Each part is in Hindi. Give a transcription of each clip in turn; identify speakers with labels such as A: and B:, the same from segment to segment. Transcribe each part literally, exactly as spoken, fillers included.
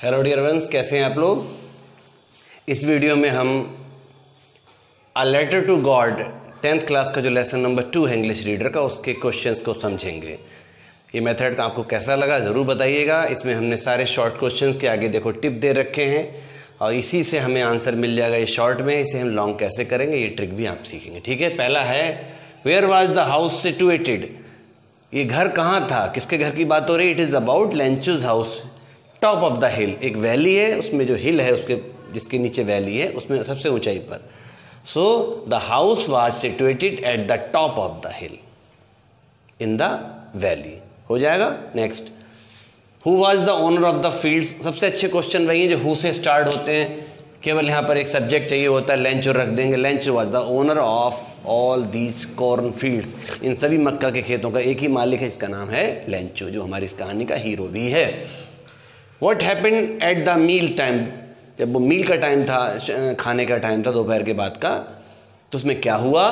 A: हेलो डियर फ्रेंड्स, कैसे हैं आप लोग। इस वीडियो में हम a letter to God tenth class का जो लेसन नंबर टू है इंग्लिश रीडर का, उसके क्वेश्चंस को समझेंगे। ये मेथड आपको कैसा लगा ज़रूर बताइएगा। इसमें हमने सारे शॉर्ट क्वेश्चंस के आगे देखो टिप दे रखे हैं और इसी से हमें आंसर मिल जाएगा ये शॉर्ट में। इसे हम लॉन्ग कैसे करेंगे ये ट्रिक भी आप सीखेंगे, ठीक है। पहला है where was the house situated. ये घर कहाँ था, किसके घर की बात हो रही है। It is about Lencho's house top of the hill. एक वैली है, उसमें जो हिल है उसके जिसके नीचे वैली है उसमें सबसे ऊंचाई पर। So the house was situated at the top of the hill in the valley. हो जाएगा। Next, who was the owner of the fields. सबसे अच्छे क्वेश्चन वही है जो हु से स्टार्ट होते हैं। केवल यहाँ पर एक सब्जेक्ट चाहिए होता है, लेंचो रख देंगे। Lencho was the owner of all these corn fields. इन सभी मक्का के खेतों का एक ही मालिक है, इसका नाम है लेंचो, जो हमारी इस कहानी का हीरो भी है। What happened at the meal time? जब वो मील का टाइम था, खाने का टाइम था दोपहर के बाद का, तो उसमें क्या हुआ।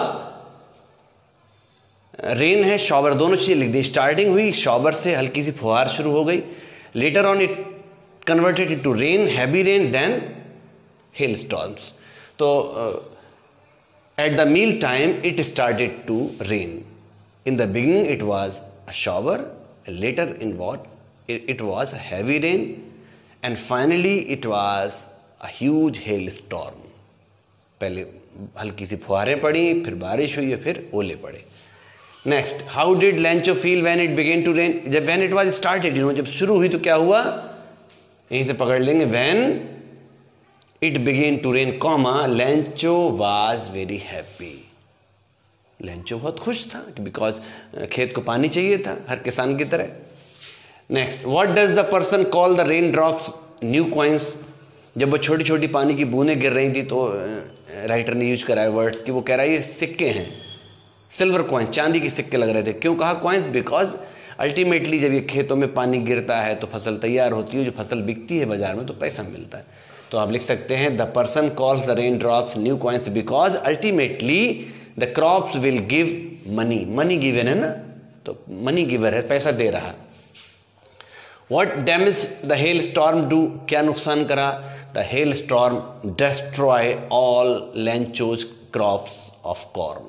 A: रेन है, शॉवर, दोनों चीजें लिख दी। स्टार्टिंग हुई शॉवर से, हल्की सी फुहार शुरू हो गई। Later on it converted into rain, heavy rain, then hail storms. तो at the meal time it started to rain. In the beginning it was a shower, later in what it was a heavy rain and finally it was a huge hailstorm. पहले हल्की सी फुहारें पड़ी, फिर बारिश हुई, फिर ओले पड़े। Next, how did Lencho feel when it began to rain. जब when it was started, you know, जब शुरू हुई तो क्या हुआ, यहीं से पकड़ लेंगे। When it began to rain, comma, Lencho was very happy. Lencho बहुत खुश था बिकॉज खेत को पानी चाहिए था, हर किसान की तरह। Next, what does the person call the rain drops new coins. जब वो छोटी छोटी पानी की बूंदें गिर रही थी तो राइटर ने यूज करा है वर्ड्स कि वो कह रहा है ये सिक्के हैं, सिल्वर कॉइन्स, चांदी के सिक्के लग रहे थे। क्यों कहा कॉइन्स, बिकॉज अल्टीमेटली जब ये खेतों में पानी गिरता है तो फसल तैयार होती है, जो फसल बिकती है बाजार में तो पैसा मिलता है। तो आप लिख सकते हैं the person calls the rain drops new coins because ultimately the crops will give money. Money given है ना, तो मनी गिवर है, पैसा दे रहा। What damaged the hailstorm do? क्या नुकसान करा। The hailstorm destroy all Lencho's crops of corn.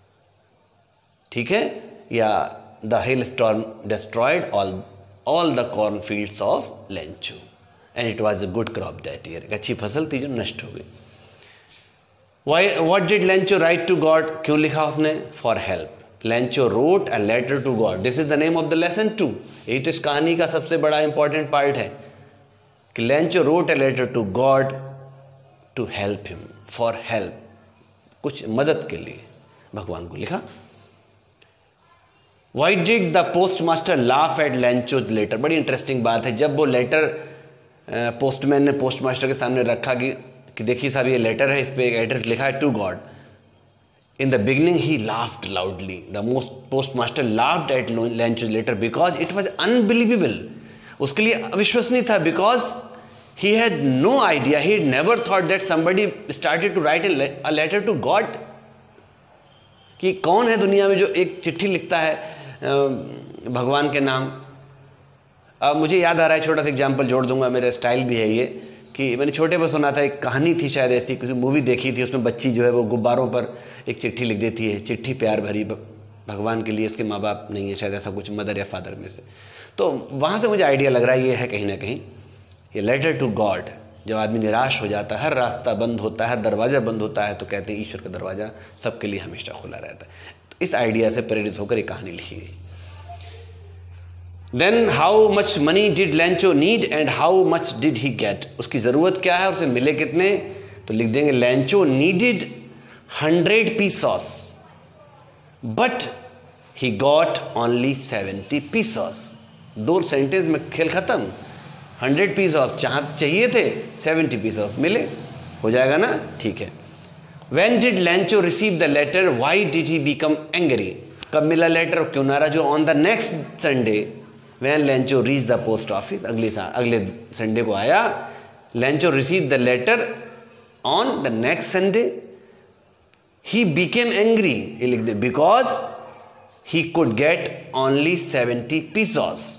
A: ठीक है, या the hailstorm destroyed all all the corn fields of Lencho and it was a good crop that year. एक अच्छी फसल थी जो नष्ट हो गई। Why? What did Lencho write to God? क्यों लिखा उसने? For help. Lencho wrote a letter to God. This is the name of the lesson two. यही तो इस कहानी का सबसे बड़ा इंपॉर्टेंट पार्ट है कि Lencho wrote a letter to God to help him, for help, कुछ मदद के लिए भगवान को लिखा। Why did the postmaster laugh at Lencho's letter. बड़ी इंटरेस्टिंग बात है, जब वो लेटर पोस्टमैन ने पोस्ट मास्टर के सामने रखा कि, कि देखिए साहब ये लेटर है, इस पर एक एड्रेस लिखा है to God. In the beginning, he laughed loudly. The most postmaster laughed at Lencho's letter because it was unbelievable. उसके लिए अविश्वसनीय था because he had no idea. He had never thought that somebody started to write a letter to God. कि कौन है दुनिया में जो एक चिट्ठी लिखता है भगवान के नाम। अब मुझे याद आ रहा है, छोटा सा एग्जाम्पल जोड़ दूंगा, मेरा स्टाइल भी है ये, कि मैंने छोटे पर सुना था, एक कहानी थी शायद ऐसी, किसी मूवी देखी थी, उसमें बच्ची जो है वो गुब्बारों पर एक चिट्ठी लिख देती है, चिट्ठी प्यार भरी भगवान के लिए, उसके माँ बाप नहीं है शायद, ऐसा कुछ, मदर या फादर में से। तो वहाँ से मुझे आइडिया लग रहा है ये है कहीं ना कहीं ये लेटर टू गॉड। जब आदमी निराश हो जाता है, हर रास्ता बंद होता है, हर दरवाज़ा बंद होता है, तो कहते हैं ईश्वर का दरवाज़ा सबके लिए हमेशा खुला रहता है। तो इस आइडिया से प्रेरित होकर ये कहानी लिखी गई। Then how much money did Lencho need and how much did he get. उसकी ज़रूरत क्या है, उसे मिले कितने, तो लिख देंगे Lencho needed hundred pesos but he got only seventy pesos. दो सेंटेंस में खेल खत्म। हंड्रेड पीसॉस चाहिए थे, सेवेंटी पीसॉस मिले। हो जाएगा ना, ठीक है। When did Lencho receive the letter, why did he become angry. कब मिला लेटर और क्यों नाराज हो। On the next Sunday when Lencho reach the post office, अगले अगले संडे को आया। Lencho receive the letter on the next Sunday, he became angry, ये लिख दे, because he could get only seventy pesos.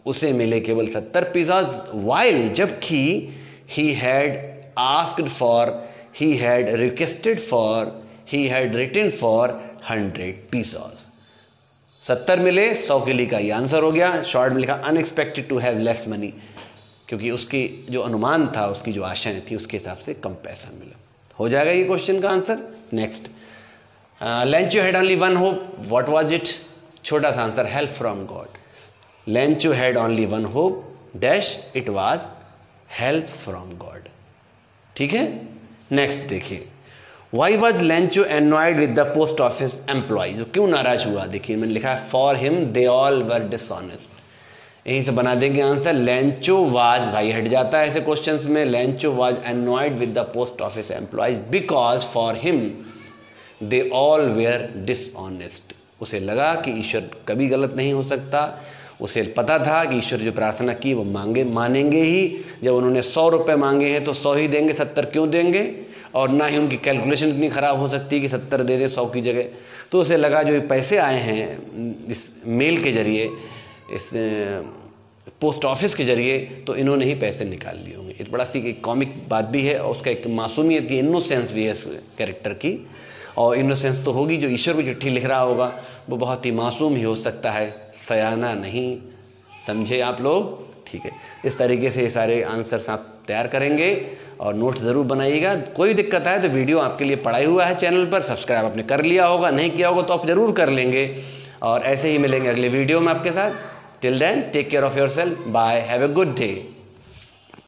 A: उसे मिले केवल सत्तर पीसाज, वाइल जबकि he had asked for, he had requested for, he had written for hundred pesos. सत्तर मिले, सौ के लिए का ये आंसर हो गया। शॉर्ट में लिखा unexpected to have less money, क्योंकि उसकी जो अनुमान था, उसकी जो आशाएं थी, उसके हिसाब से कम पैसा मिला। हो जाएगा ये क्वेश्चन का answer. Next, Lencho had only one hope, what was it? छोटा सा answer, help from God. Lencho had only one hope dash, it was help from God. ठीक है, नेक्स्ट देखिए, why was Lencho annoyed with the post office employees, क्यों नाराज हुआ? देखिए मैंने लिखा है for him they all were dishonest, यहीं से बना देंगे आंसर। लेंचो वाज, भाई हट जाता है ऐसे क्वेश्चंस में। Lencho was annoyed with the post office employees because for him they all were dishonest. उसे लगा कि ईश्वर कभी गलत नहीं हो सकता। उसे पता था कि ईश्वर जो प्रार्थना की वो मांगे मानेंगे ही। जब उन्होंने सौ रुपये मांगे हैं तो सौ ही देंगे, सत्तर क्यों देंगे? और ना ही उनकी कैलकुलेशन इतनी ख़राब हो सकती कि सत्तर दे दे सौ की जगह। तो उसे लगा जो पैसे आए हैं इस मेल के जरिए, इस पोस्ट ऑफिस के जरिए, तो इन्होंने ही पैसे निकाल लिए होंगे। एक बड़ा सी एक कॉमिक बात भी है और उसका एक मासूमियत की, इनोसेंस भी है इस कैरेक्टर की। और इनोसेंस तो होगी, जो ईश्वर को चिट्ठी लिख रहा होगा वो बहुत ही मासूम ही हो सकता है, सयाना नहीं। समझे आप लोग? ठीक है, इस तरीके से ये सारे आंसर्स आप तैयार करेंगे और नोट्स ज़रूर बनाइएगा। कोई दिक्कत है तो वीडियो आपके लिए पड़ा हुआ है चैनल पर, सब्सक्राइब आपने कर लिया होगा, नहीं किया होगा तो आप ज़रूर कर लेंगे। और ऐसे ही मिलेंगे अगले वीडियो में आपके साथ। Till then take care of yourself, bye, have a good day.